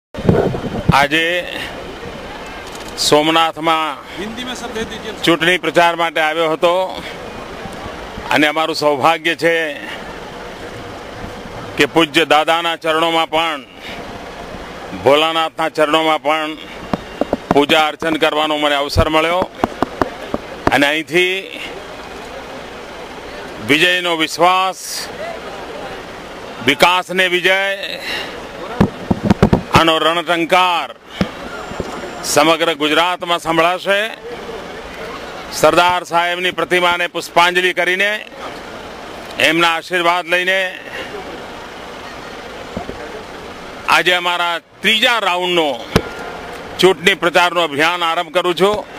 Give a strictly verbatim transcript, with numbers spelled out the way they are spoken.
આજે સોમનાથમાં ચૂંટણી પ્રચાર માટે આવ્યો હતો અને અમારું સૌભાગ્ય છે કે પૂજ્ય દાદાના ચરણોમાં પણ ભોલાનાથના ચરણોમાં પણ પૂજા અર્ચન કરવાનો મને અવસર મળ્યો અને અહીંથી વિજયનો વિશ્વાસ, વિકાસને વિજય આનો રણટંકાર સમગ્ર ગુજરાતમાં સંભળાશે. સરદાર સાહેબની પ્રતિમાને પુષ્પાંજલિ કરીને એમના આશીર્વાદ લઈને આજે અમારા ત્રીજા રાઉન્ડનો ચૂંટણી પ્રચારનો અભિયાન આરંભ કરું છું.